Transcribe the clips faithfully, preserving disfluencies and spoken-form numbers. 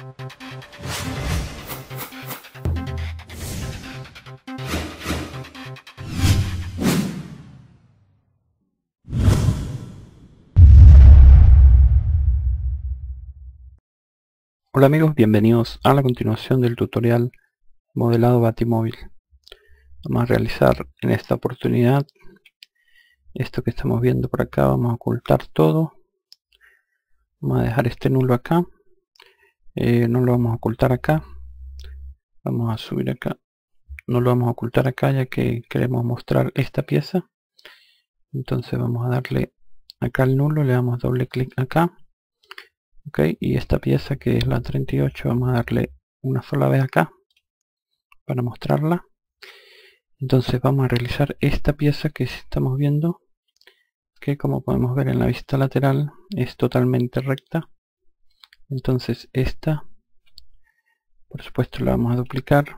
Hola amigos, bienvenidos a la continuación del tutorial modelado Batimóvil. Vamos a realizar en esta oportunidad esto que estamos viendo por acá. Vamos a ocultar todo, vamos a dejar este nulo acá, eh, no lo vamos a ocultar acá, vamos a subir acá, no lo vamos a ocultar acá ya que queremos mostrar esta pieza. Entonces vamos a darle acá al nulo, le damos doble clic acá. Ok, y esta pieza que es la treinta y ocho vamos a darle una sola vez acá para mostrarla. Entonces vamos a realizar esta pieza que estamos viendo, que como podemos ver en la vista lateral es totalmente recta. Entonces esta, por supuesto, la vamos a duplicar.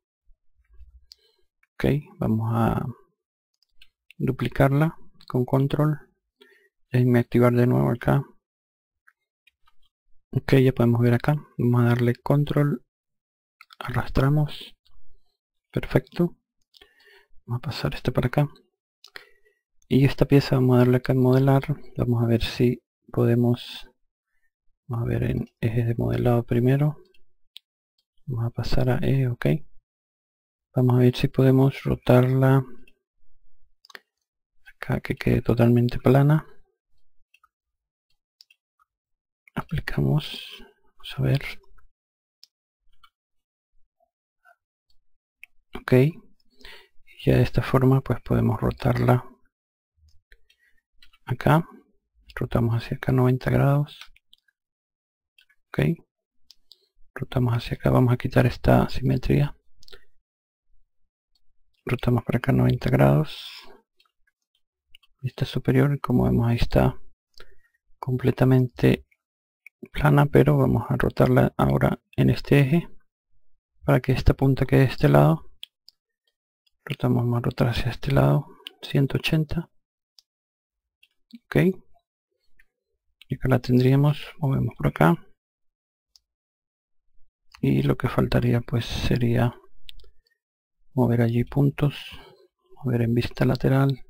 Ok, vamos a duplicarla con control. Déjenme activar de nuevo acá. Ok, ya podemos ver acá. Vamos a darle control, arrastramos. Perfecto. Vamos a pasar este para acá. Y esta pieza vamos a darle acá en modelar. Vamos a ver si podemos, vamos a ver en eje de modelado primero. Vamos a pasar a E, ok. Vamos a ver si podemos rotarla acá, que quede totalmente plana. Aplicamos, vamos a ver. Ok. Y ya de esta forma pues podemos rotarla acá. Rotamos hacia acá noventa grados. Ok. Rotamos hacia acá, vamos a quitar esta simetría. Rotamos para acá noventa grados. Vista superior, como vemos ahí está completamente plana, pero vamos a rotarla ahora en este eje para que esta punta quede de este lado. Rotamos, vamos a rotar hacia este lado ciento ochenta. Ok, y acá la tendríamos, movemos por acá y lo que faltaría pues sería mover allí puntos, mover en vista lateral,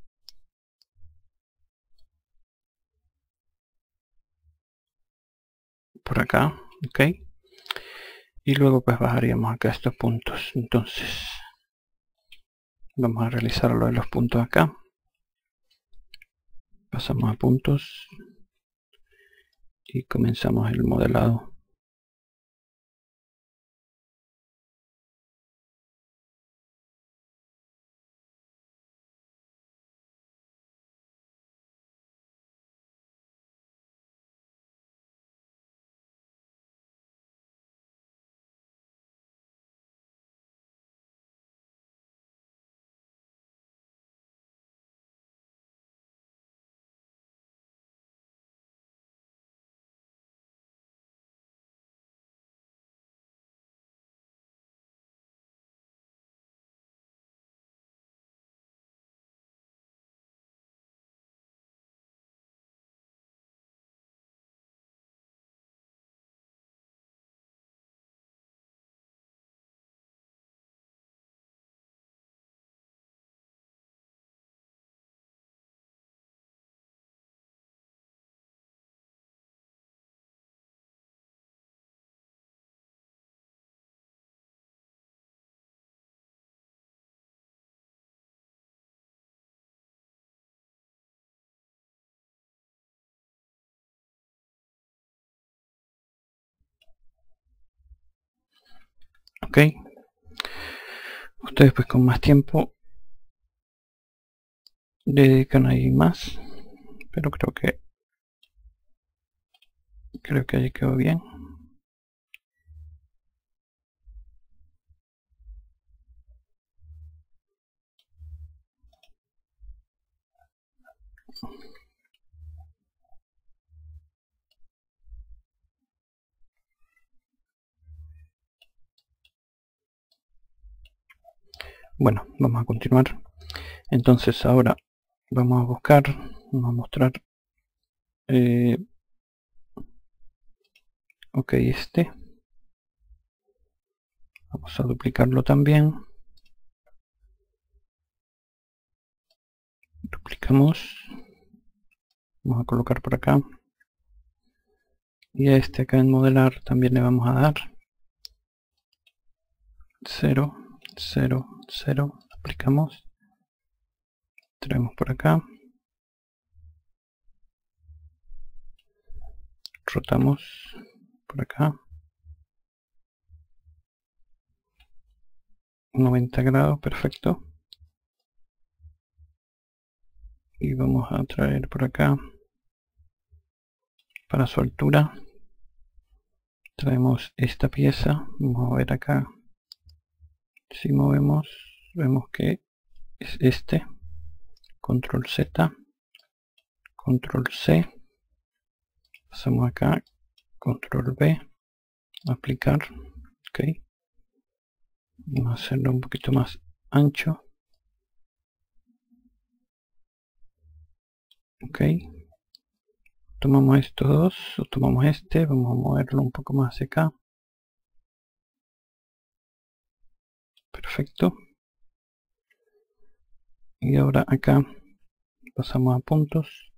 por acá, ok, y luego pues bajaríamos acá estos puntos. Entonces vamos a realizar lo de los puntos acá, pasamos a puntos y comenzamos el modelado. Ok, ustedes pues con más tiempo le dedican ahí más, pero creo que creo que ahí quedó bien. Bueno, vamos a continuar. Entonces ahora vamos a buscar, vamos a mostrar eh, ok, este Vamos a duplicarlo también. Duplicamos. Vamos a colocar por acá. Y a este acá en modelar también le vamos a dar cero, cero, cero. Aplicamos. Traemos por acá. Rotamos por acá. noventa grados, perfecto. Y vamos a traer por acá para su altura. Traemos esta pieza. Vamos a ver acá. Si movemos, vemos que es este. Control Z. Control C. Pasamos acá. Control V. Aplicar. Ok. Vamos a hacerlo un poquito más ancho. Ok. Tomamos estos dos, o tomamos este, vamos a moverlo un poco más hacia acá. Perfecto. Y ahora acá pasamos a puntos.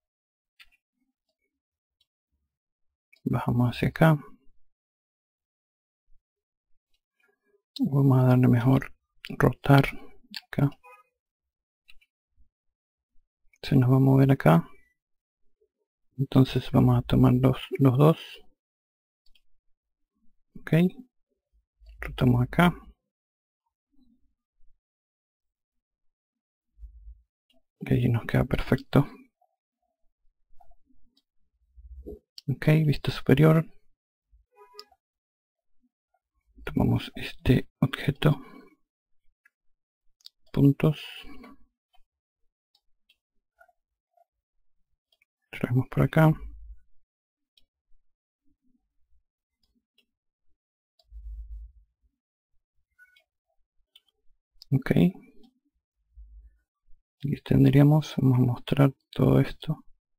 Bajamos hacia acá. Vamos a darle mejor rotar acá. Se nos va a mover acá. Entonces vamos a tomar los, los dos. Ok. Rotamos acá. Y ahí nos queda perfecto. Ok, vista superior. Tomamos este objeto. Puntos. Traemos por acá. Ok. Y extenderíamos, vamos a mostrar todo esto.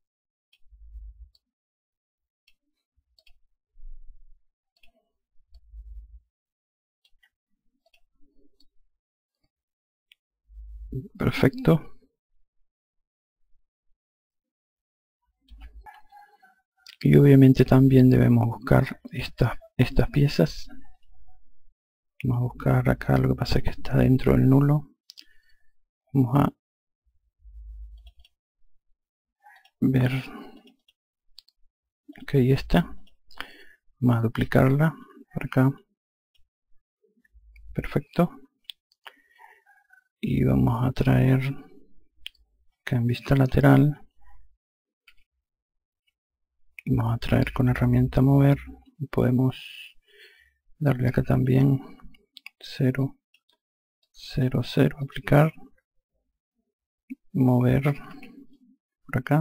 Perfecto. Y obviamente también debemos buscar estas, estas piezas. Vamos a buscar acá, lo que pasa es que está dentro del nulo. Vamos a ver. Ok, esta. Vamos a duplicarla por acá. Perfecto. Y vamos a traer acá en vista lateral. Vamos a traer con herramienta mover. Podemos darle acá también cero, cero, cero, aplicar. Mover por acá.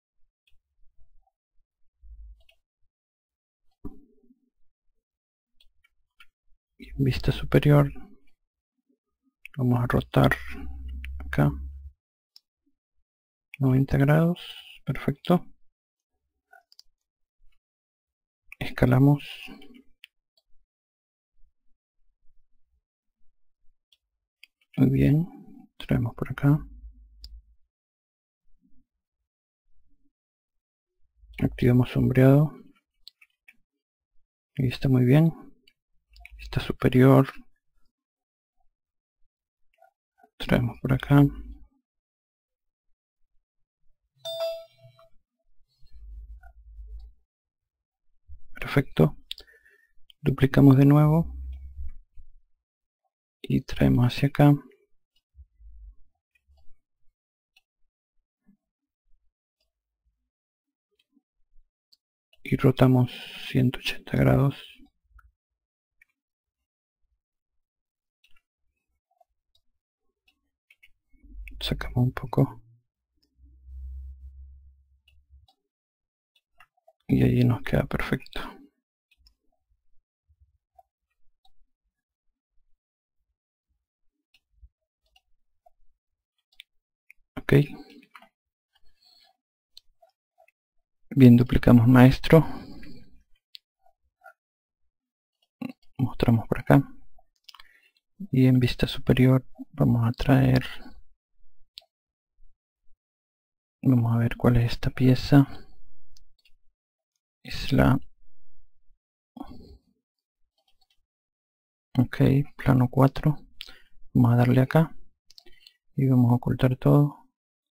Y en vista superior vamos a rotar acá noventa grados. Perfecto. Escalamos. Muy bien. Traemos por acá. Activamos sombreado. Y está muy bien. Vista superior. Traemos por acá. Perfecto. Duplicamos de nuevo. Y traemos hacia acá. Y rotamos ciento ochenta grados. Sacamos un poco. Y allí nos queda perfecto. Ok. Bien, duplicamos maestro. Mostramos por acá. y en vista superior vamos a traer, vamos a ver cuál es esta pieza, es la, ok, plano cuatro, vamos a darle acá y vamos a ocultar todo,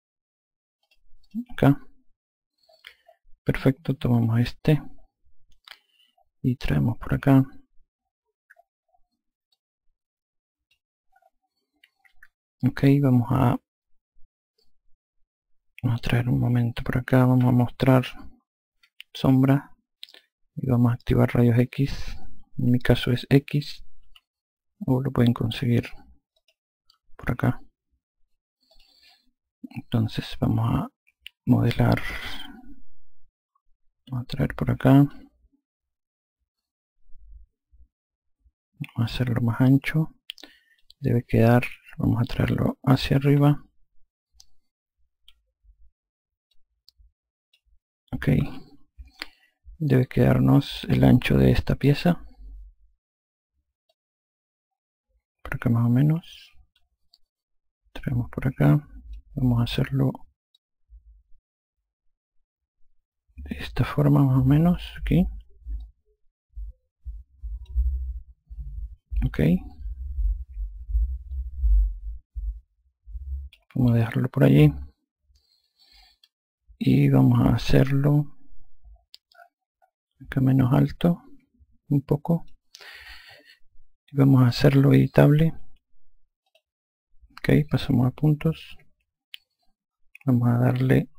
acá, perfecto, tomamos este y traemos por acá, ok, vamos a, vamos a traer un momento por acá, vamos a mostrar sombra y vamos a activar rayos X, en mi caso es X, o lo pueden conseguir por acá. Entonces vamos a modelar, vamos a traer por acá, vamos a hacerlo más ancho, debe quedar, vamos a traerlo hacia arriba, ok, debe quedarnos el ancho de esta pieza, por acá más o menos, traemos por acá, vamos a hacerlo de esta forma más o menos, aquí, ok, vamos a dejarlo por allí y vamos a hacerlo acá menos alto un poco y vamos a hacerlo editable, ok, pasamos a puntos, vamos a darle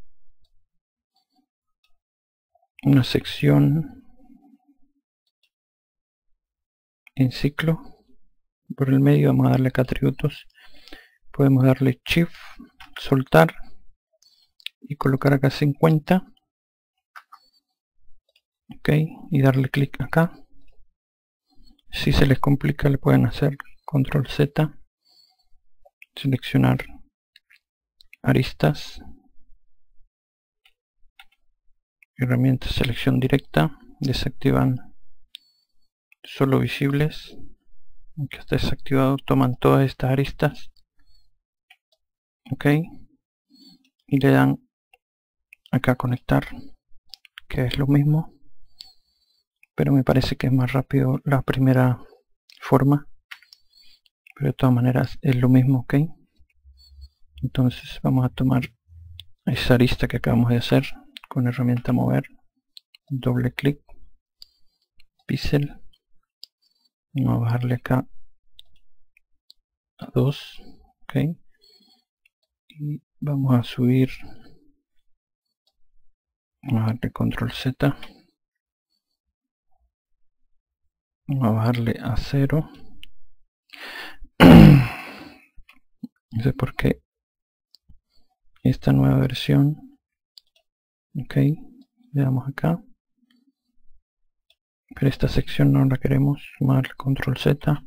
una sección en ciclo, por el medio vamos a darle acá atributos, podemos darle shift, soltar y colocar acá cincuenta, ok, y darle clic acá. Si se les complica le pueden hacer control Z, seleccionar aristas, herramientas selección directa, desactivan solo visibles, aunque está desactivado toman todas estas aristas, ok, y le dan acá conectar, que es lo mismo, pero me parece que es más rápido la primera forma, pero de todas maneras es lo mismo, ok. Entonces vamos a tomar esa arista que acabamos de hacer con herramienta mover, doble clic, píxel, vamos a bajarle acá a dos, ok, y vamos a subir, vamos a darle control Z, vamos a bajarle a cero, no sé por qué esta nueva versión, ok, le damos acá, pero esta sección no la queremos, vamos a darle control Z,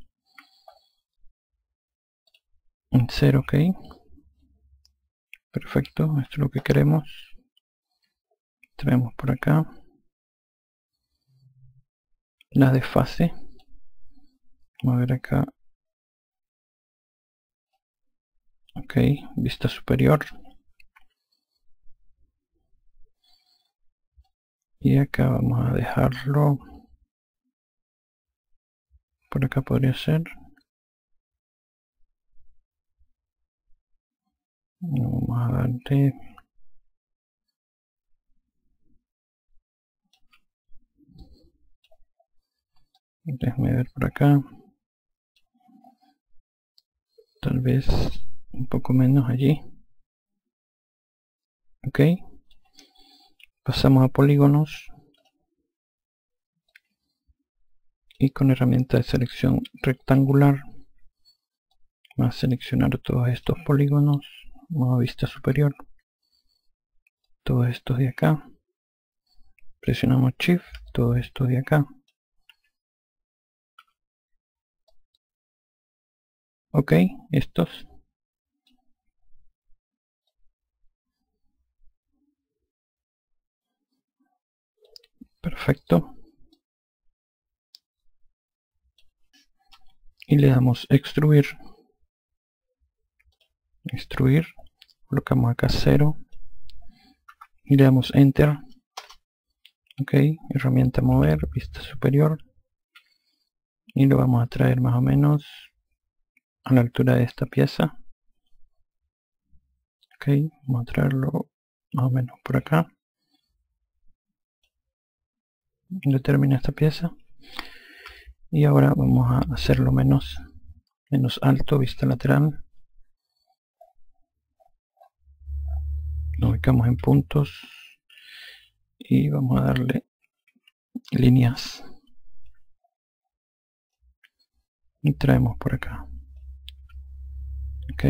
en cero, ok, perfecto, esto es lo que queremos, traemos por acá la desfase, vamos a ver acá, ok, vista superior, y acá vamos a dejarlo, por acá podría ser, vamos a darle, déjame ver por acá, tal vez un poco menos allí, ok, pasamos a polígonos y con herramienta de selección rectangular vamos a seleccionar todos estos polígonos, vamos a vista superior, todos estos de acá, presionamos shift, todos estos de acá, ok, estos, perfecto, y le damos extruir. Extruir, colocamos acá cero y le damos enter. Ok, herramienta mover, vista superior, y lo vamos a traer más o menos a la altura de esta pieza. Ok, vamos a traerlo más o menos por acá. Determina esta pieza y ahora vamos a hacerlo menos menos alto, vista lateral. Lo ubicamos en puntos y vamos a darle líneas y traemos por acá. Ok,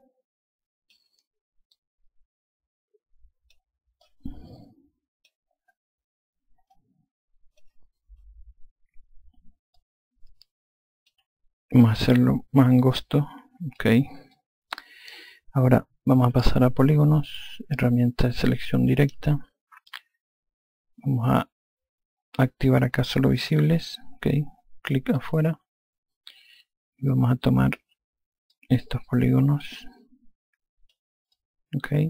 vamos a hacerlo más angosto. Ok, ahora vamos a pasar a polígonos, herramienta de selección directa. Vamos a activar acá solo visibles. Ok, clic afuera y vamos a tomar estos polígonos. Ok,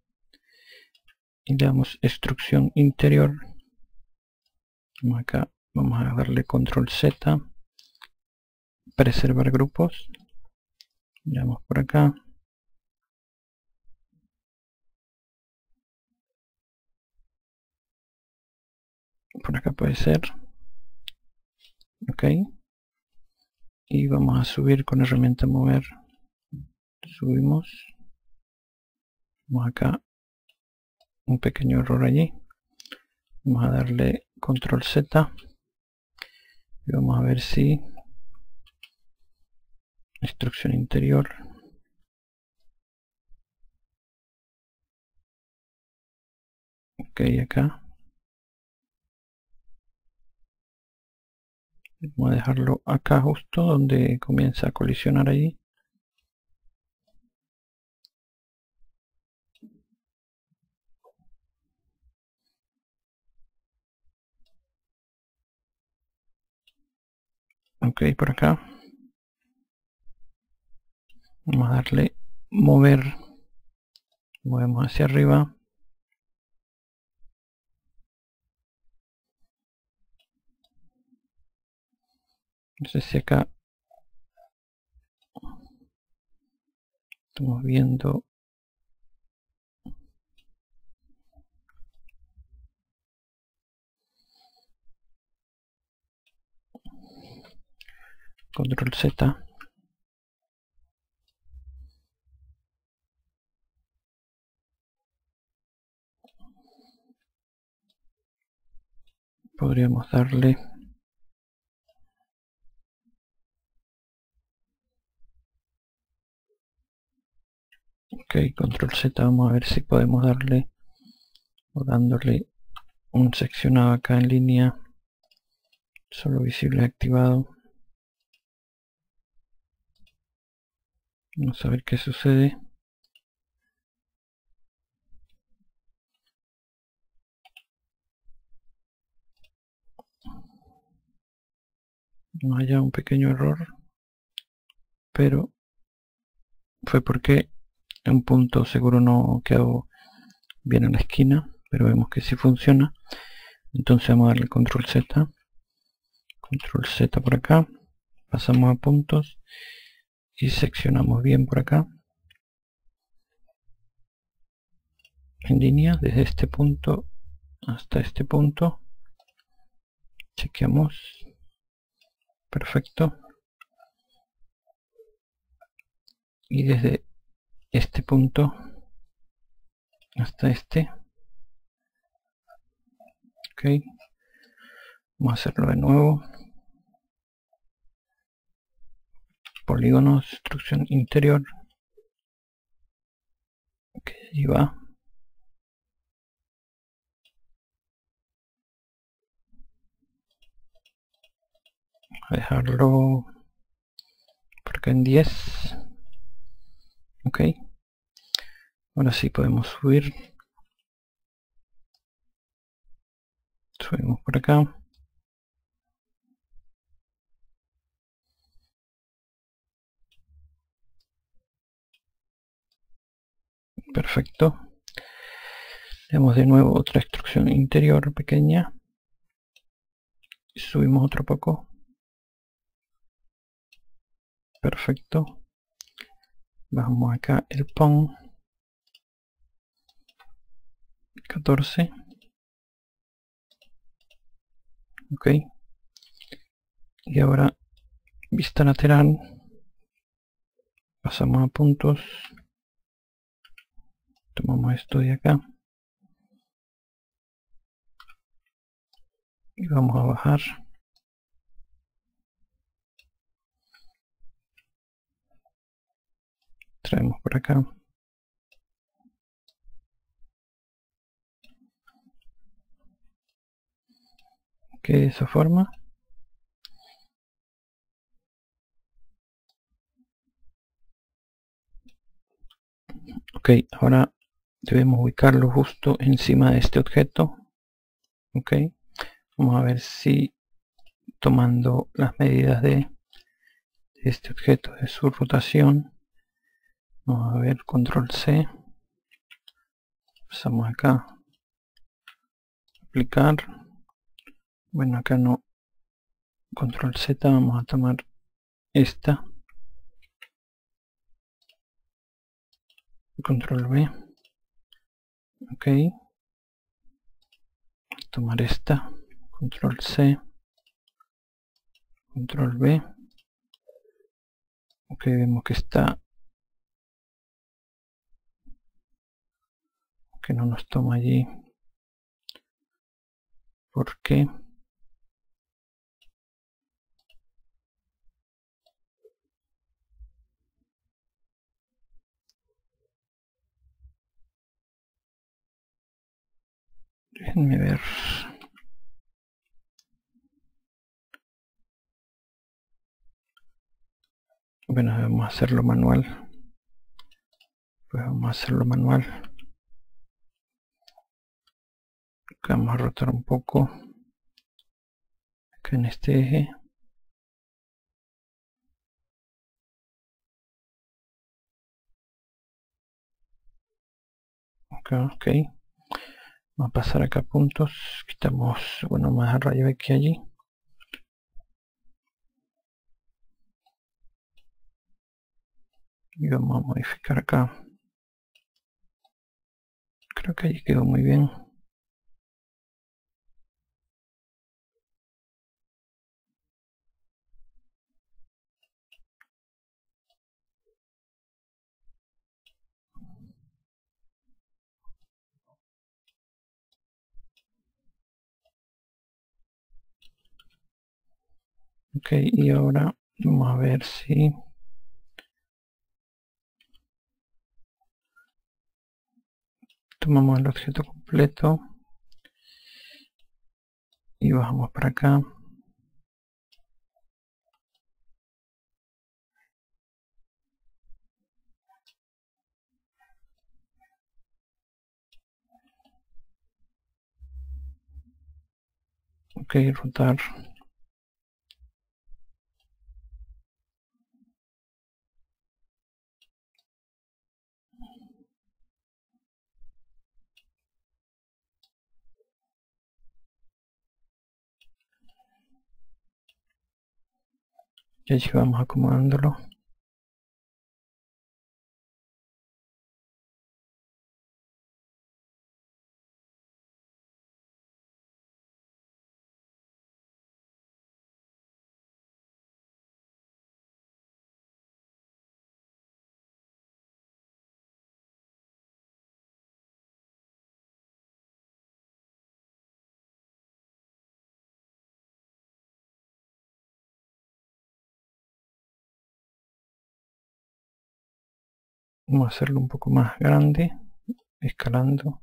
y le damos extrusión interior. Vamos acá, vamos a darle control Z, preservar grupos. Le damos por acá. Por acá puede ser. Ok, y vamos a subir con herramienta mover. Subimos. Vamos acá, un pequeño error allí. Vamos a darle control Z y vamos a ver si extrusión interior. Ok, acá vamos a dejarlo acá justo donde comienza a colisionar allí. Ok, por acá vamos a darle mover, movemos hacia arriba. No sé si acá estamos viendo. Control Z. Podríamos darle ok, control Z, vamos a ver si podemos darle o dándole un seccionado acá en línea, solo visible activado. Vamos a ver qué sucede. No haya un pequeño error, pero fue porque un punto seguro no quedó bien en la esquina, pero vemos que sí funciona. Entonces vamos a darle control Z, control Z por acá, pasamos a puntos y seccionamos bien por acá en línea desde este punto hasta este punto. Chequeamos, perfecto, y desde este punto hasta este. Ok, vamos a hacerlo de nuevo. Polígonos, extrusión interior. Ok, ahí va. A dejarlo por acá en diez. Ok, ahora sí podemos subir. Subimos por acá. Perfecto. Demos de nuevo otra extrusión interior pequeña. Y subimos otro poco. Perfecto. Vamos acá el pon. catorce. Ok. Y ahora vista lateral. Pasamos a puntos. Tomamos esto de acá. Y vamos a bajar. Traemos por acá. Que de esa forma. Ok, ahora debemos ubicarlo justo encima de este objeto. Ok, vamos a ver si tomando las medidas de este objeto, de su rotación, vamos a ver, control C, pasamos acá, aplicar, bueno, acá no, control Z, vamos a tomar esta, control V, ok, tomar esta, control C, control V, ok, vemos que está, que no nos toma allí, ¿por qué? Déjenme ver. Bueno, vamos a hacerlo manual. Pues vamos a hacerlo manual. Acá vamos a rotar un poco. Acá en este eje. Acá, ok. Vamos a pasar acá puntos. Quitamos, bueno, más a rayo X allí. Y vamos a modificar acá. Creo que allí quedó muy bien. Ok, y ahora vamos a ver si tomamos el objeto completo y bajamos para acá. Ok, rotar. Y allí vamos acomodándolo. Vamos a hacerlo un poco más grande, escalando.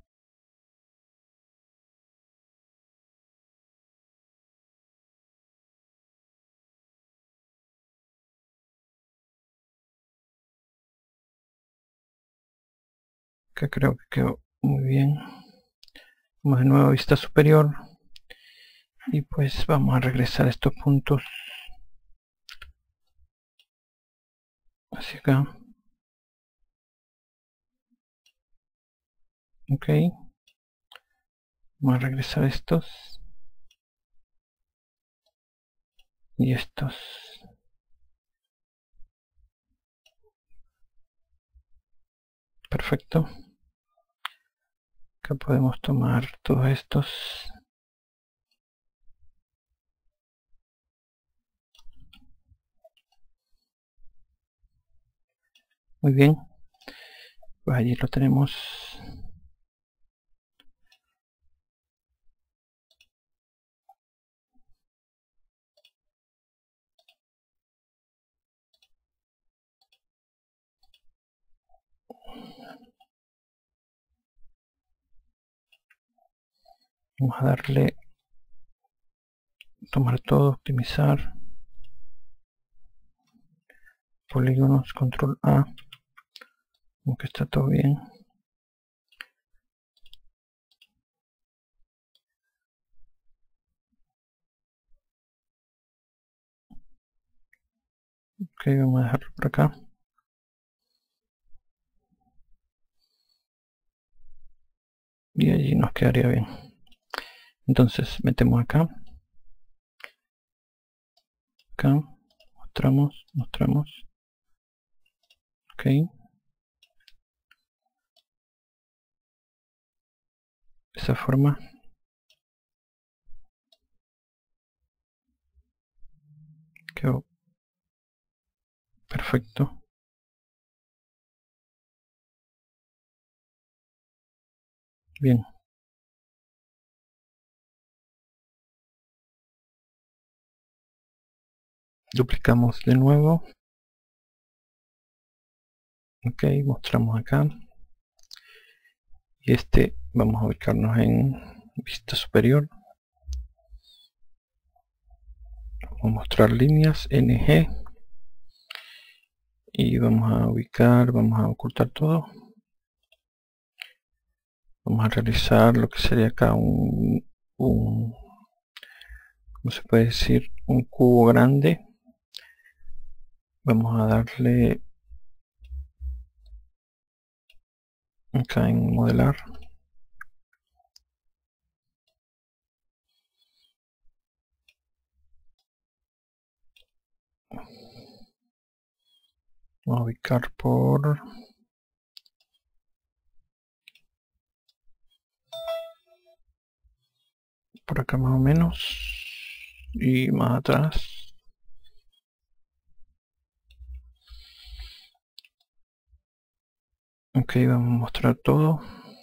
Que creo que quedó muy bien. Vamos de nuevo a vista superior. Y pues vamos a regresar a estos puntos hacia acá. Ok, vamos a regresar estos y estos. Perfecto. Acá podemos tomar todos estos. Muy bien. Pues allí lo tenemos. Vamos a darle, tomar todo, optimizar, polígonos, control A, como que está todo bien. Ok, vamos a dejarlo por acá. Y allí nos quedaría bien. Entonces metemos acá. Acá, mostramos, mostramos. Ok. De esa forma. Quedó perfecto. Bien. Duplicamos de nuevo. Ok, mostramos acá. Y este vamos a ubicarnos en vista superior. Vamos a mostrar líneas N G. Y vamos a ubicar, vamos a ocultar todo. Vamos a realizar lo que sería acá un, un ¿cómo se puede decir? Un cubo grande. Vamos a darle acá en modelar. Vamos a ubicar por por acá más o menos y más atrás. Ok, vamos a mostrar todo.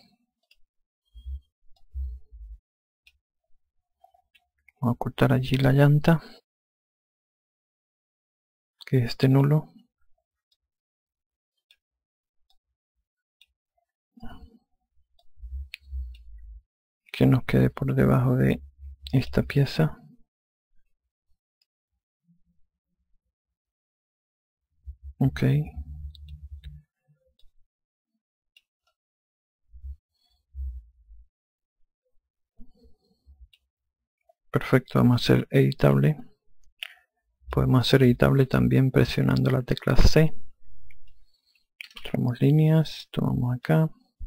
Vamos a ocultar allí la llanta, que esté nulo. Que nos quede por debajo de esta pieza. Ok. Perfecto, vamos a hacer editable. Podemos hacer editable también presionando la tecla C. Mostramos líneas, tomamos acá.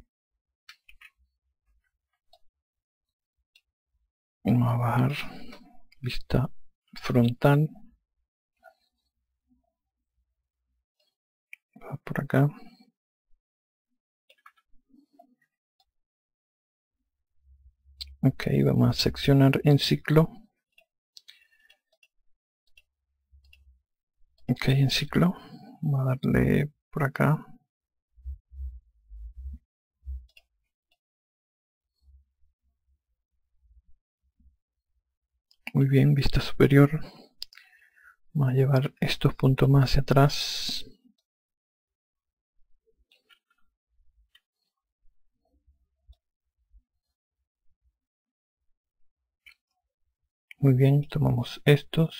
Vamos a bajar vista frontal. Va por acá. Ok, vamos a seccionar en ciclo. Ok, en ciclo. Vamos a darle por acá. Muy bien, vista superior. Vamos a llevar estos puntos más hacia atrás. Muy bien, tomamos estos.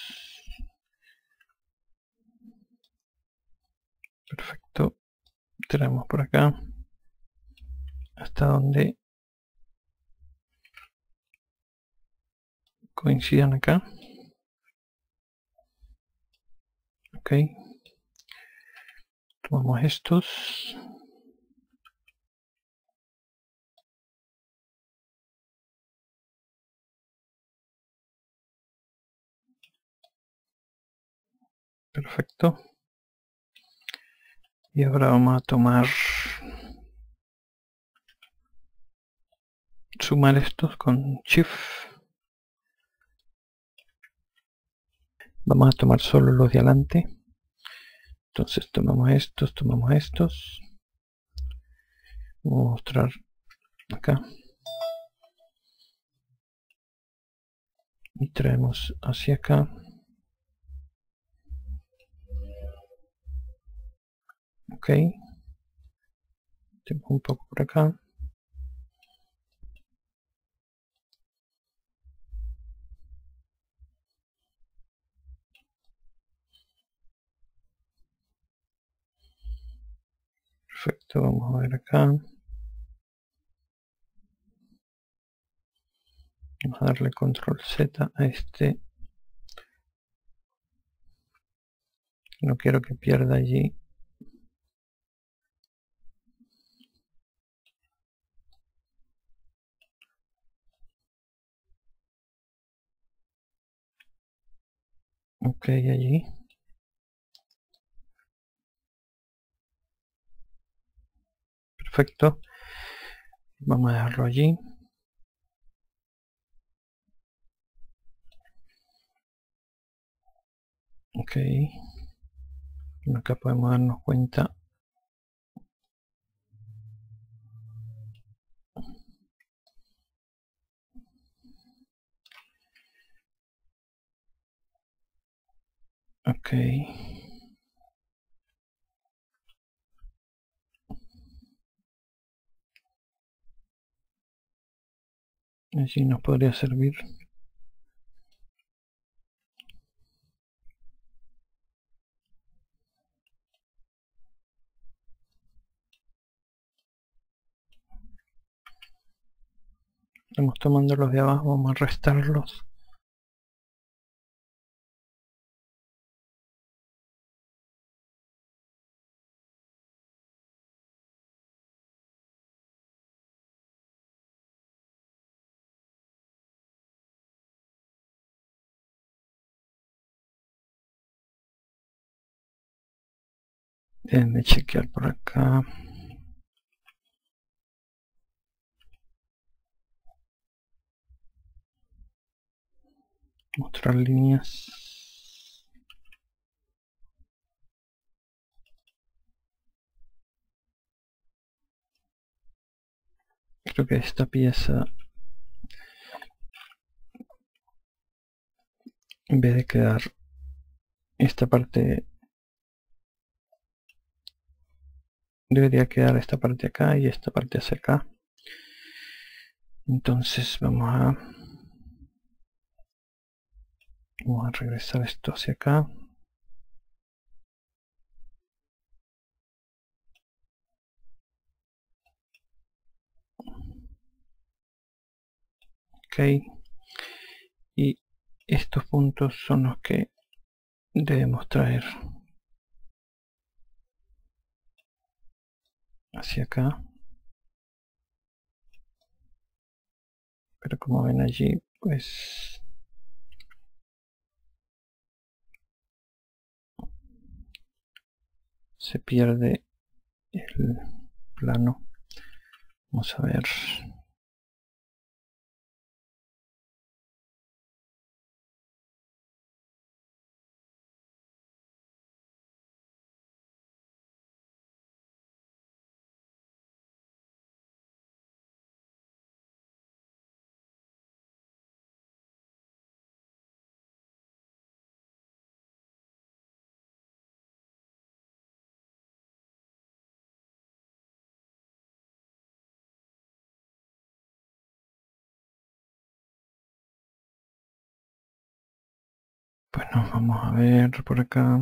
Perfecto. Tenemos por acá. Hasta donde coincidan acá. Ok. Tomamos estos. Perfecto. Y ahora vamos a tomar, sumar estos con Shift. Vamos a tomar solo los de adelante. Entonces tomamos estos, tomamos estos. Voy a mostrar acá. Y traemos hacia acá. Ok. Tenemos un poco por acá. Perfecto, vamos a ver acá. Vamos a darle control Z a este. No quiero que pierda allí. Ok, allí. Perfecto. Vamos a dejarlo allí. Ok. Acá podemos darnos cuenta. Ok. Allí nos podría servir. Estamos tomando los de abajo, vamos a restarlos. Déjenme chequear por acá. Mostrar líneas. Creo que esta pieza, en vez de quedar esta parte, debería quedar esta parte acá y esta parte hacia acá. Entonces vamos a vamos a regresar esto hacia acá. Ok. Y estos puntos son los que debemos traer hacia acá. Pero como ven allí, pues se pierde el plano. Vamos a ver. Bueno, vamos a ver por acá.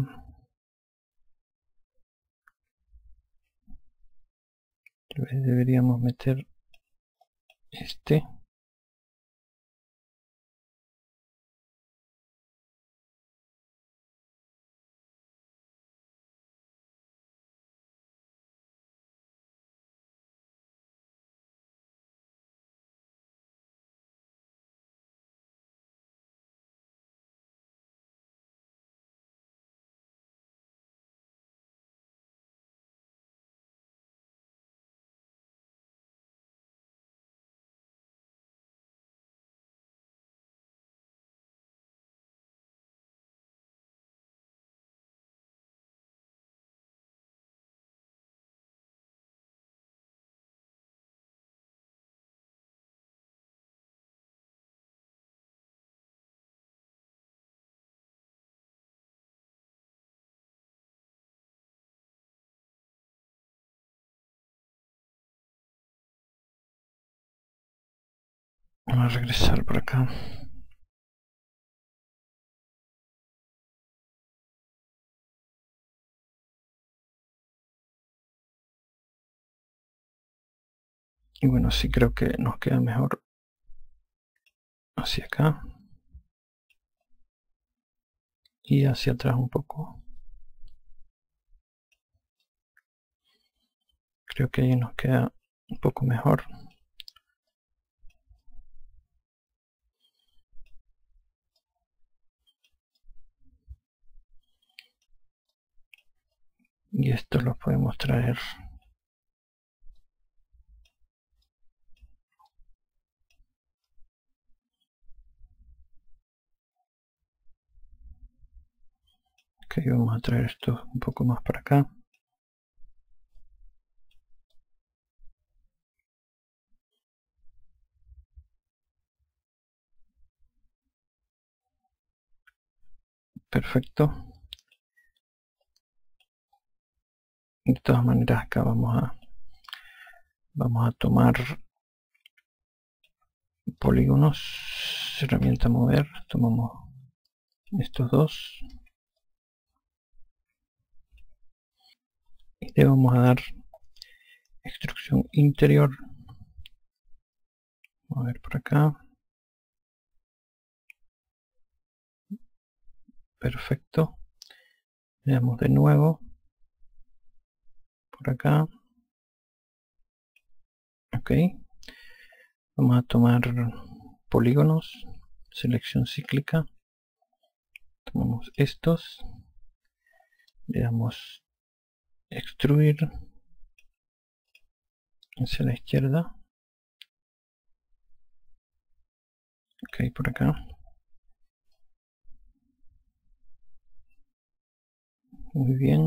Deberíamos meter este. Vamos a regresar por acá. Y bueno, sí creo que nos queda mejor hacia acá. Y hacia atrás un poco. Creo que ahí nos queda un poco mejor. Y esto lo podemos traer ok, vamos a traer esto un poco más para acá. Perfecto. De todas maneras acá vamos a vamos a tomar polígonos, herramienta mover, tomamos estos dos y le vamos a dar extrusión interior. Vamos a ver por acá. Perfecto. Le damos de nuevo por acá. Ok. Vamos a tomar polígonos, selección cíclica. Tomamos estos. Le damos extruir hacia la izquierda. Ok, por acá. Muy bien.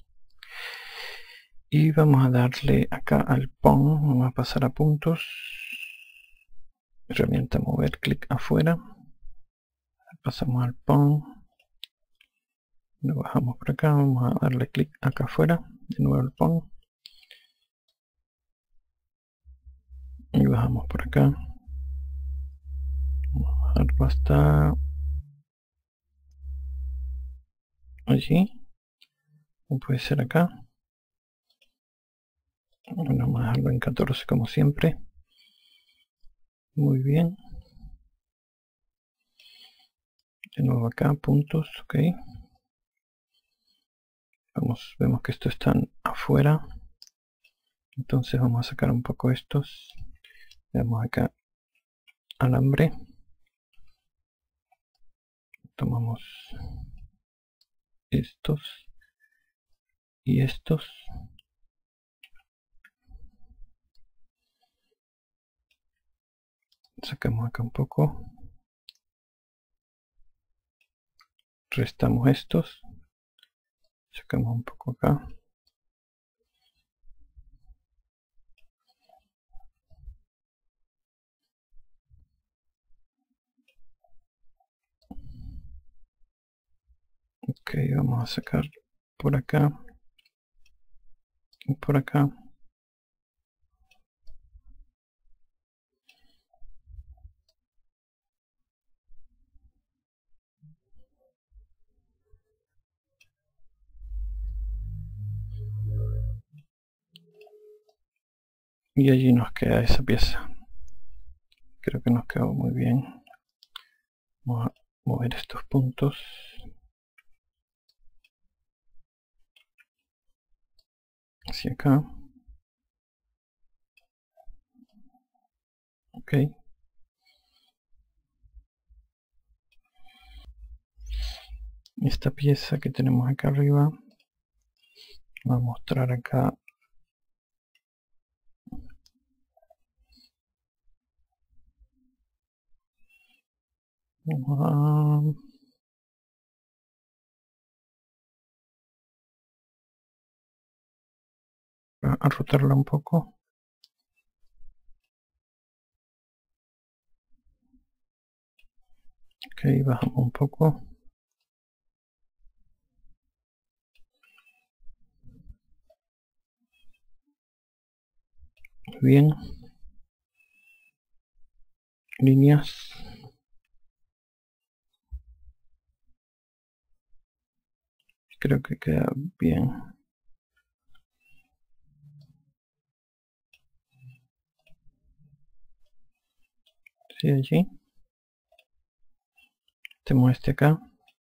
Y vamos a darle acá al pon, vamos a pasar a puntos. Herramienta mover, clic afuera. Pasamos al pon. Lo bajamos por acá, vamos a darle clic acá afuera. De nuevo al pon. Y bajamos por acá. Vamos a bajarlo hasta allí. O puede ser acá. Bueno, vamos a dejarlo en catorce como siempre. Muy bien. De nuevo acá, puntos, ok. Vamos, vemos que estos están afuera. Entonces vamos a sacar un poco estos. Le damos acá alambre. Tomamos estos y estos. Sacamos acá un poco. Restamos estos. Sacamos un poco acá. Ok, vamos a sacar por acá y por acá. Y allí nos queda esa pieza. Creo que nos quedó muy bien. Vamos a mover estos puntos. Hacia acá. Ok. Esta pieza que tenemos acá arriba. Voy a mostrar acá. Vamos a, a rotarla un poco. Ok, bajamos un poco. Muy bien. líneas. Creo que queda bien. Sí, allí. Tenemos este acá.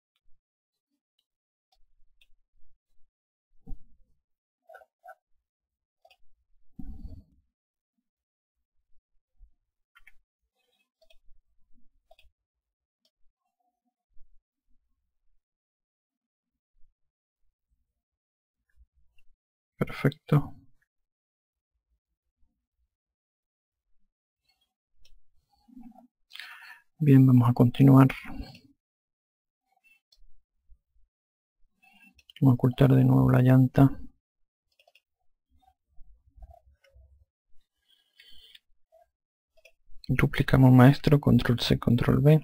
Perfecto. Bien, vamos a continuar. Vamos a ocultar de nuevo la llanta. Duplicamos maestro, control C, control V.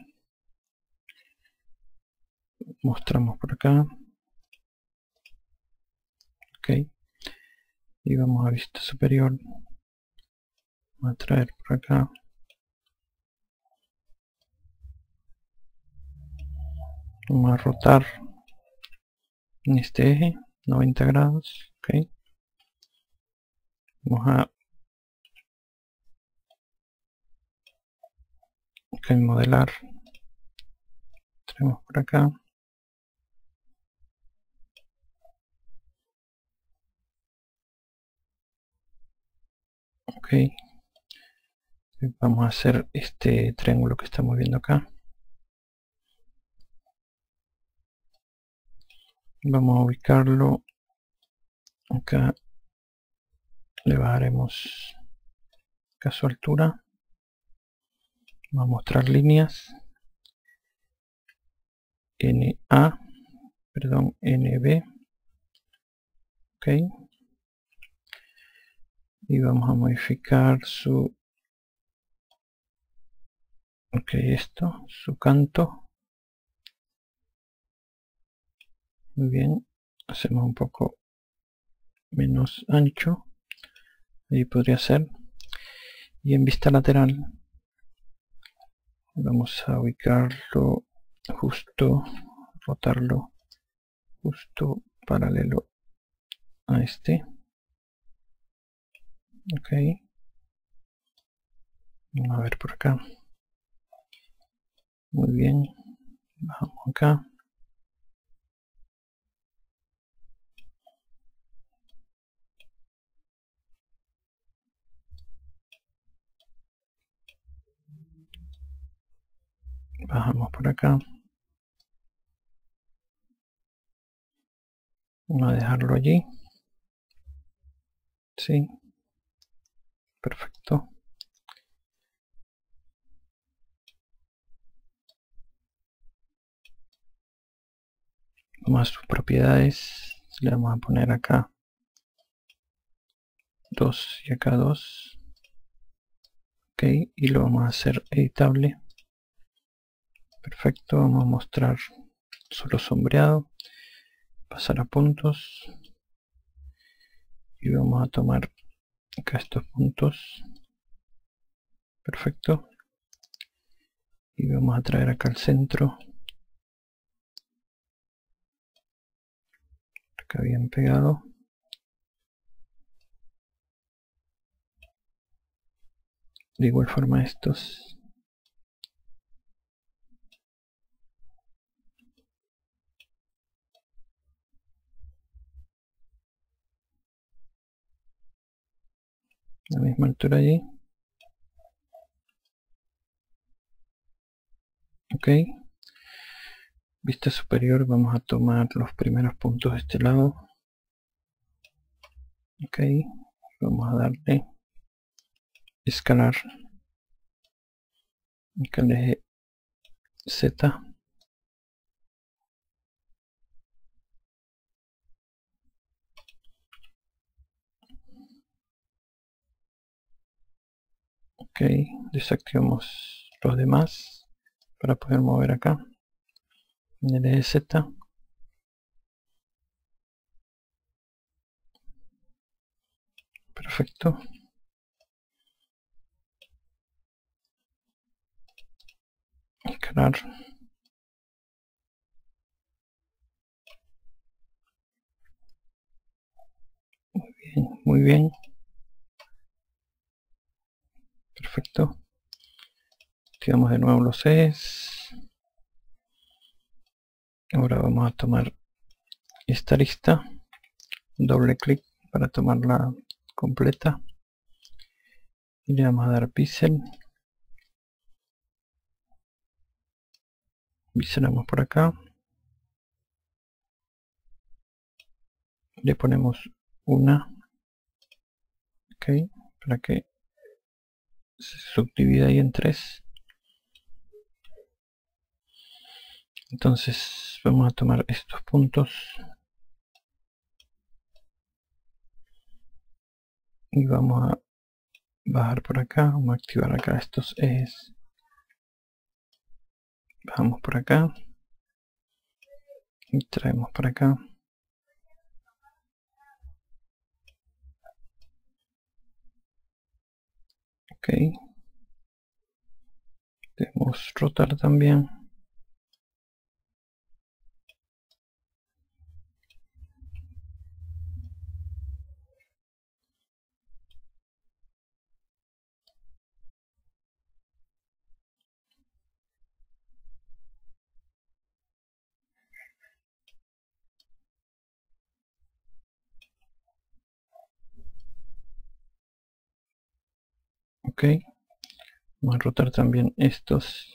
Mostramos por acá. Ok. Y vamos a vista superior. Vamos a traer por acá. Vamos a rotar en este eje noventa grados. Ok. Vamos a okay, modelar. Traemos por acá. Ok. Vamos a hacer este triángulo que estamos viendo acá. Vamos a ubicarlo acá. Le bajaremos acá su altura. Vamos a mostrar líneas. N A, perdón, N B. Ok. Y vamos a modificar su, ok, esto, su canto. Muy bien. Hacemos un poco menos ancho. Ahí podría ser. Y en vista lateral vamos a ubicarlo justo, rotarlo justo paralelo a este. Ok. Vamos a ver por acá. Muy bien. Bajamos acá. Bajamos por acá. Vamos a dejarlo allí. Sí. Perfecto. Vamos a sus propiedades. Le vamos a poner acá dos y acá dos. Ok. Y lo vamos a hacer editable. Perfecto. Vamos a mostrar solo sombreado. Pasar a puntos. Y vamos a tomar acá estos puntos. Perfecto. Y vamos a traer acá al centro. Acá bien pegado. De igual forma estos. La misma altura allí. Ok. Vista superior, vamos a tomar los primeros puntos de este lado. Ok. Vamos a darle escalar. Acá el eje Z. Ok. Desactivamos los demás para poder mover acá en el eje Z. Perfecto. exagerar. Muy bien, muy bien. Perfecto. Activamos de nuevo los ejes. Ahora vamos a tomar esta lista. Doble clic para tomarla completa. Y le vamos a dar pixel. Biselamos por acá. Le ponemos una. Ok, para que se subdivida ahí en tres. Entonces vamos a tomar estos puntos y vamos a bajar por acá. Vamos a activar acá estos ejes. Bajamos por acá y traemos para acá. Ok, debemos rotar también. Ok, vamos a rotar también estos.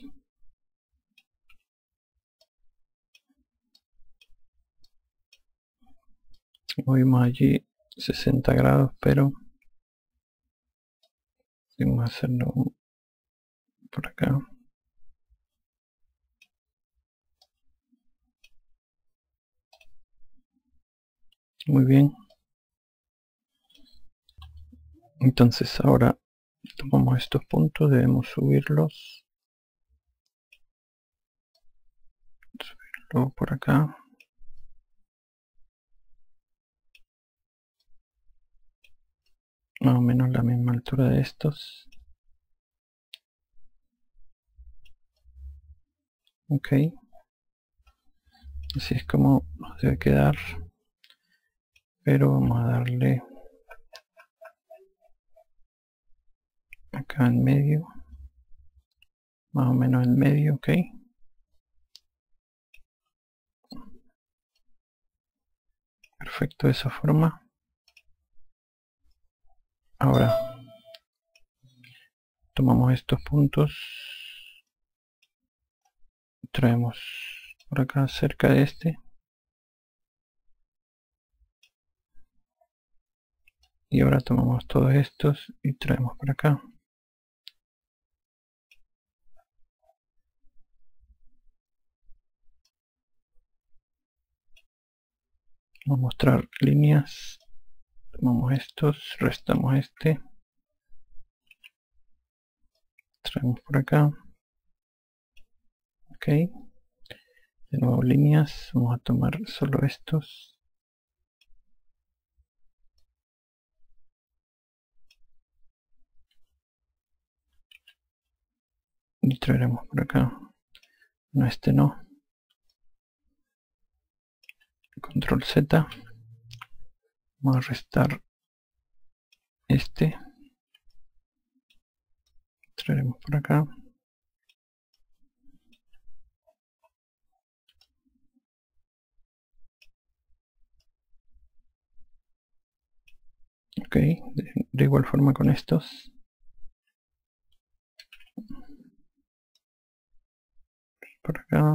Movimos allí sesenta grados, pero vamos a hacerlo por acá. Muy bien. Entonces ahora tomamos estos puntos, debemos subirlos. Subirlo por acá. Más o menos la misma altura de estos. Ok. Así es como nos debe quedar. Pero vamos a darle acá en medio. Más o menos en medio, ok. Perfecto, de esa forma. Ahora tomamos estos puntos, traemos por acá cerca de este y ahora tomamos todos estos y traemos por acá. Vamos a mostrar líneas. Tomamos estos, restamos este, traemos por acá. Ok, de nuevo líneas, vamos a tomar solo estos. Y traeremos por acá. No, este no. Control Z. Vamos a restar este. Traeremos por acá. Ok, de, de igual forma con estos. Por acá.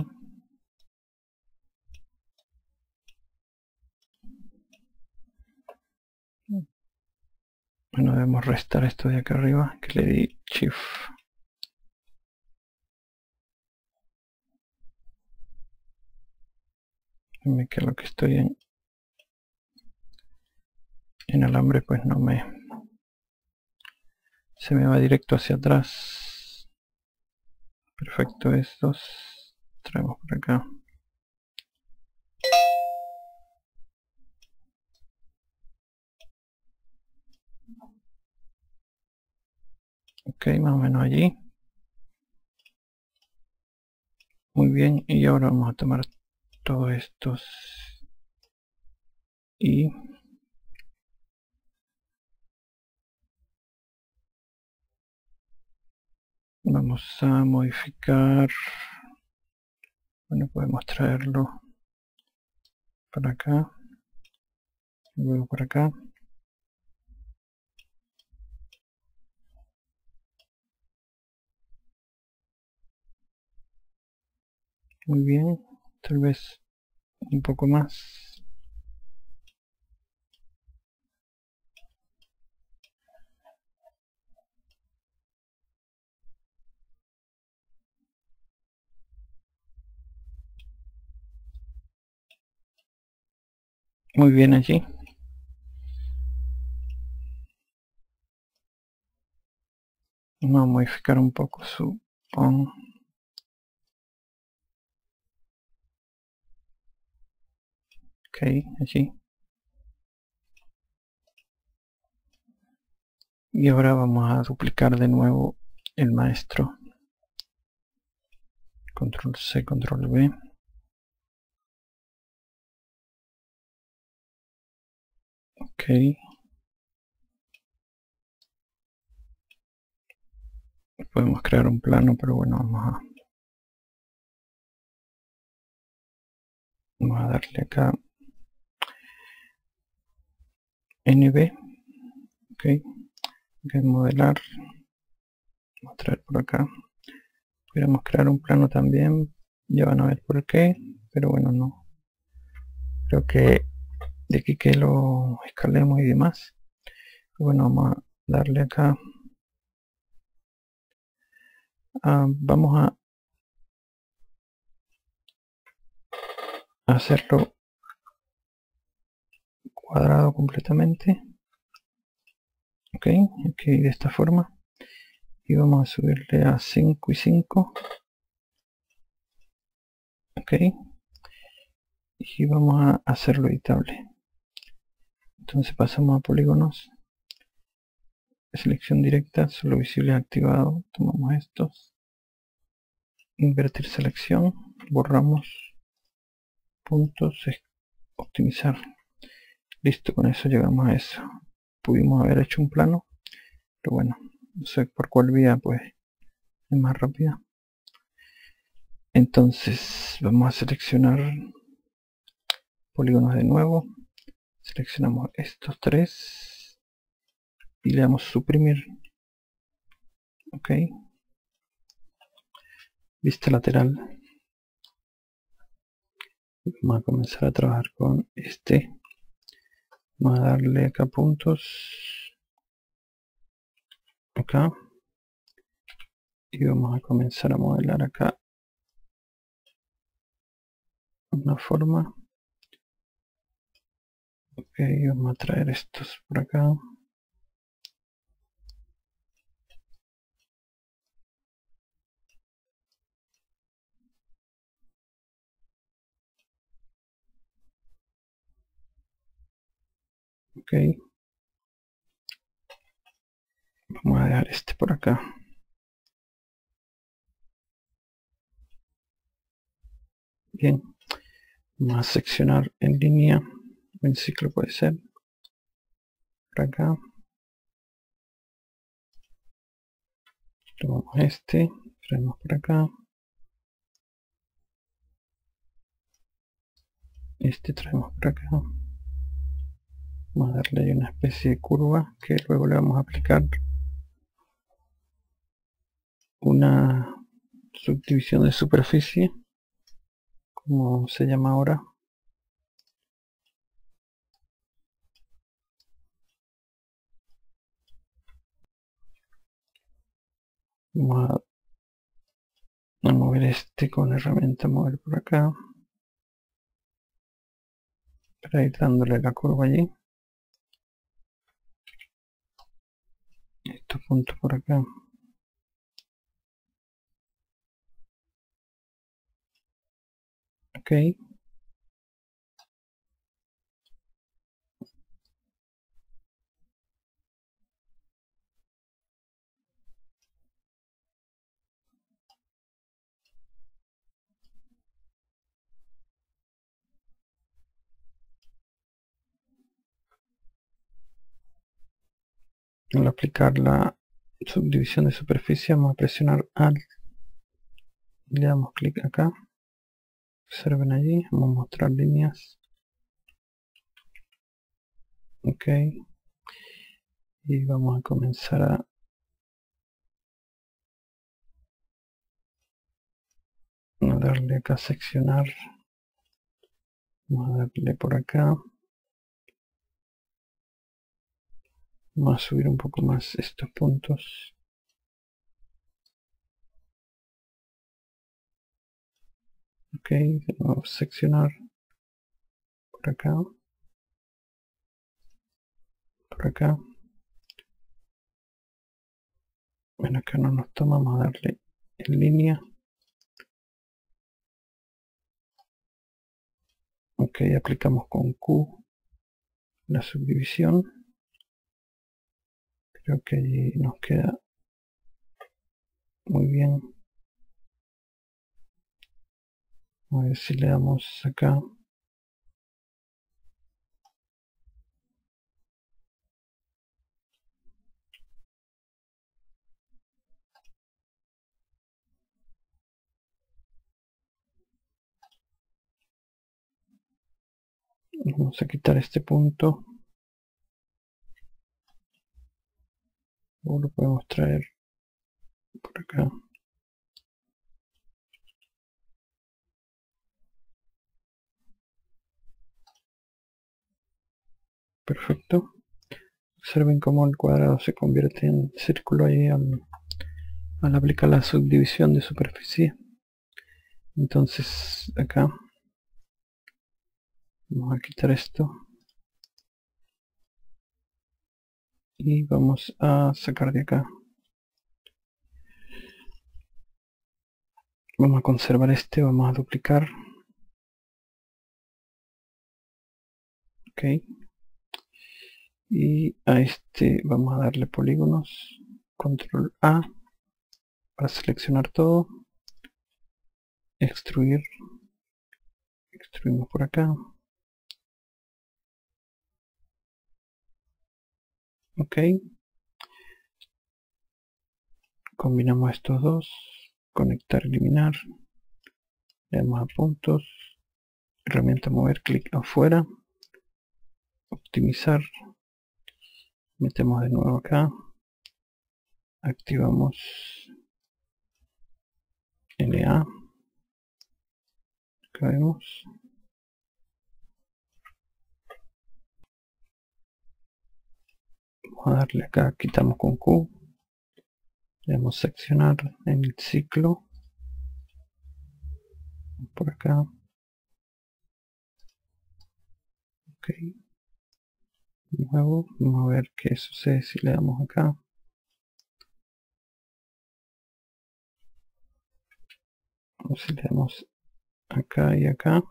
Bueno, debemos restar esto de acá arriba, que le di Shift. Dime que lo que estoy en, en alambre pues no me... se me va directo hacia atrás. Perfecto, estos. Traemos por acá. Ok, más o menos allí. Muy bien, y ahora vamos a tomar todos estos y vamos a modificar. Bueno, podemos traerlo para acá, luego para acá. Muy bien, tal vez un poco más. Muy bien allí. Vamos a modificar un poco su on. Ok, allí. Y ahora vamos a duplicar de nuevo el maestro. Control C, Control V. Ok. Podemos crear un plano, pero bueno, vamos a vamos a darle acá N B. Ok. Ok, modelar. Vamos a traer por acá. Podríamos crear un plano también. Ya van a ver por qué, pero bueno, no. Creo que de aquí que lo escalemos y demás. Bueno, vamos a darle acá. Ah, vamos a hacerlo cuadrado completamente. Ok, aquí de esta forma. Y vamos a subirle a cinco y cinco. Ok. Y vamos a hacerlo editable. Entonces pasamos a polígonos. Selección directa, solo visible activado. Tomamos estos. Invertir selección. Borramos. Puntos. Optimizar. Listo, con eso llegamos a eso. Pudimos haber hecho un plano. Pero bueno, no sé por cuál vía pues es más rápida. Entonces vamos a seleccionar polígonos de nuevo. Seleccionamos estos tres y le damos suprimir. Ok. Vista lateral. Vamos a comenzar a trabajar con este. Vamos a darle acá puntos. Acá. Y vamos a comenzar a modelar acá una forma. Ok, vamos a traer estos por acá. Ok. Vamos a dejar este por acá. Bien. Vamos a seccionar en línea. En ciclo puede ser. Por acá. Tomamos este. Traemos por acá. Este traemos por acá. Vamos a darle ahí una especie de curva que luego le vamos a aplicar una subdivisión de superficie, como se llama ahora. Vamos a, a mover este con herramienta mover por acá para ir dándole la curva allí. Estos puntos por acá. Ok. Al aplicar la subdivisión de superficie vamos a presionar Alt, le damos clic acá, observen allí, vamos a mostrar líneas, ok, y vamos a comenzar a a darle acá a seccionar, vamos a darle por acá, vamos a subir un poco más estos puntos, ok, vamos a seccionar por acá, por acá, bueno, acá no nos toma, vamos a darle en línea, ok, aplicamos con Q la subdivisión, creo que allí nos queda muy bien. A ver si le damos acá, vamos a quitar este punto, o lo podemos traer por acá. Perfecto. Observen cómo el cuadrado se convierte en círculo ahí al, al aplicar la subdivisión de superficie. Entonces acá vamos a quitar esto y vamos a sacar de acá. Vamos a conservar este, vamos a duplicar. Ok. Y a este vamos a darle polígonos. Control A para seleccionar todo. Extruir. Extruimos por acá. Ok. Combinamos estos dos. Conectar, eliminar. Le damos a puntos. Herramienta mover, clic afuera. Optimizar. Metemos de nuevo acá. Activamos L A. Acá vemos. Vamos a darle acá, quitamos con Q. Le damos seccionar en el ciclo. Por acá. Ok. De nuevo, vamos a ver qué sucede si le damos acá. O si le damos acá y acá.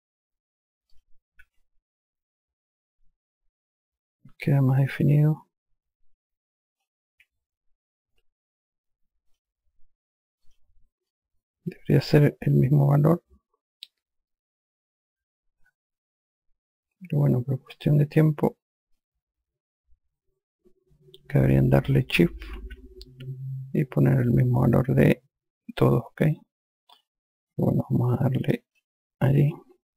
Queda más definido. Debería ser el mismo valor. Pero bueno, por cuestión de tiempo, deberían darle Shift y poner el mismo valor de todos, ok. Bueno, vamos a darle allí.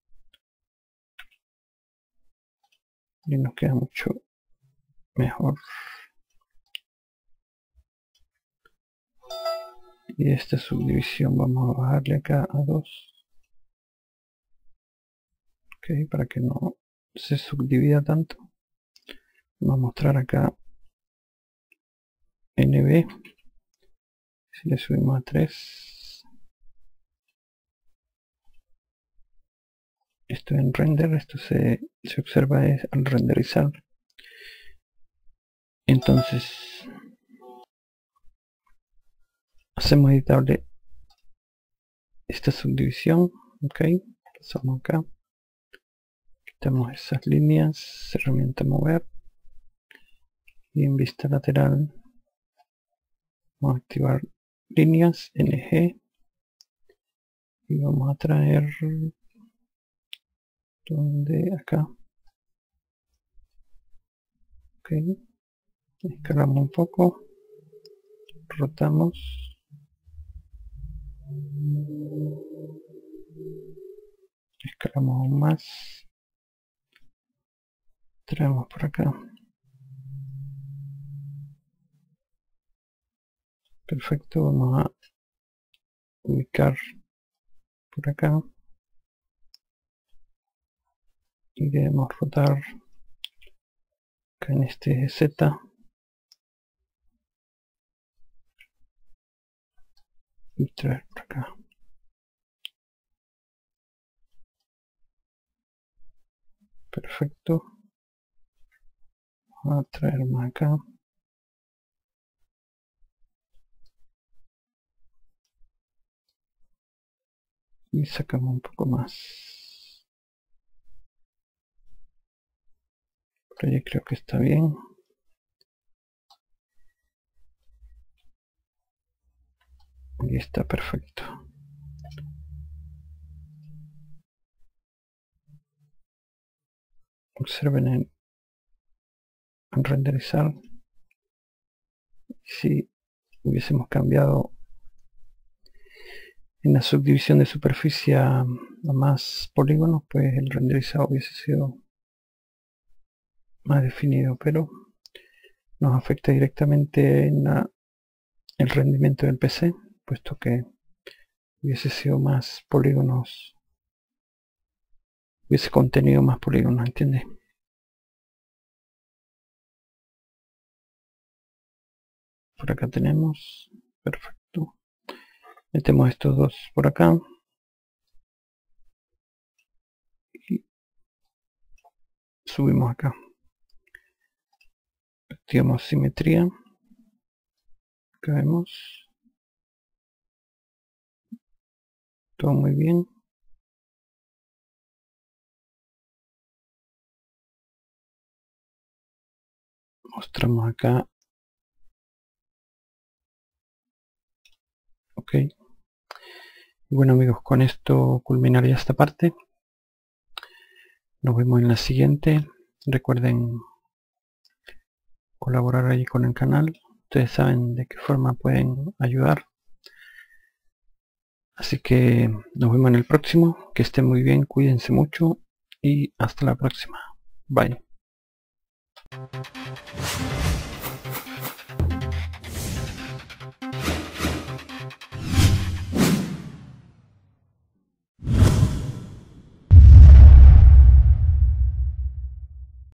Y nos queda mucho mejor. Y esta subdivisión vamos a bajarle acá a dos. Ok, para que no se subdivida tanto. Vamos a mostrar acá N B. Si le subimos a tres. Esto en render, esto se, se observa es al renderizar. Entonces hacemos editable esta subdivisión. Ok, pasamos acá. Quitamos esas líneas, herramienta mover. Y en vista lateral vamos a activar líneas N G. Y vamos a traer donde acá. Ok. Escalamos un poco, rotamos, escalamos aún más, traemos por acá. Perfecto, vamos a ubicar por acá y debemos rotar acá en este Z y traer por acá. Perfecto, vamos a traer más acá. Y sacamos un poco más. Por ahí creo que está bien. Y está perfecto. Observen en, en renderizar. Si hubiésemos cambiado en la subdivisión de superficie a, a más polígonos, pues el renderizado hubiese sido más definido, pero nos afecta directamente en la, el rendimiento del P C, puesto que hubiese sido más polígonos, hubiese contenido más polígonos, ¿entiendes? Por acá tenemos, perfecto. Metemos estos dos por acá. Y subimos acá. Activamos simetría. Acá vemos. Todo muy bien. Mostramos acá. Ok. Y bueno amigos, con esto culminaría esta parte. Nos vemos en la siguiente. Recuerden colaborar ahí con el canal. Ustedes saben de qué forma pueden ayudar. Así que nos vemos en el próximo. Que estén muy bien, cuídense mucho y hasta la próxima. Bye.